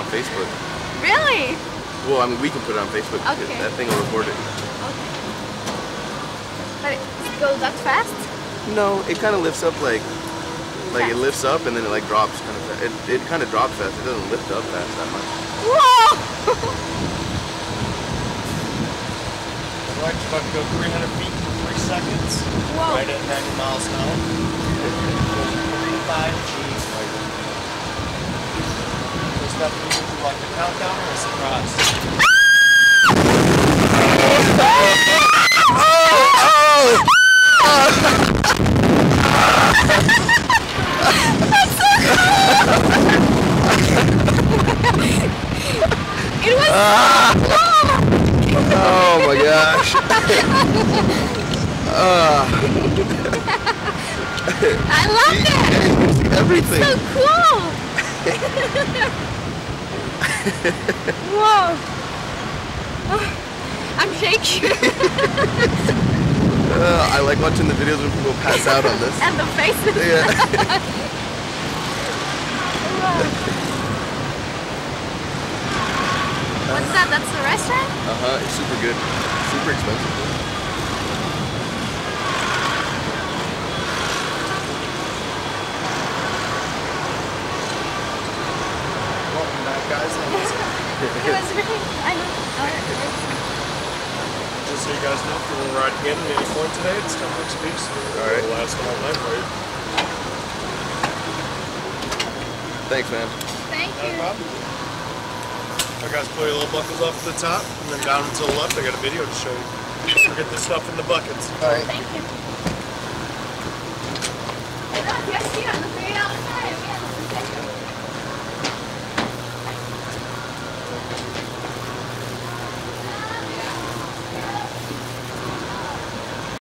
on Facebook. Really? Well, I mean, we can put it on Facebook. Okay. That thing will record it. Okay. But it goes that fast? No, it kind of lifts up like it lifts up and then it like drops kind of fast. It kind of drops fast. It doesn't lift up fast that much. Whoa! Right, it's about to go 300 feet in 3 seconds. Whoa. Right at 90 miles an hour. 35 G's. Does that mean like a countdown or a surprise? That's so cool! It was Oh my gosh. I love it! Everything. It's so cool! Whoa! I'm shaking. I like watching the videos when people pass out on this. And the faces. Yeah. What's that? That's the restaurant? It's super good. Super expensive. Welcome back, guys. It was really, I know. Just so you guys know, if you want to ride again at any point today, it's 10 bucks a piece. Alright. It'll last all night for you. Thanks, man. Thank Not a you. problem. Alright guys, pull your little buckles off at the top, and then down and to the left, I got a video to show you. Get this stuff in the buckets. Alright. Thank you.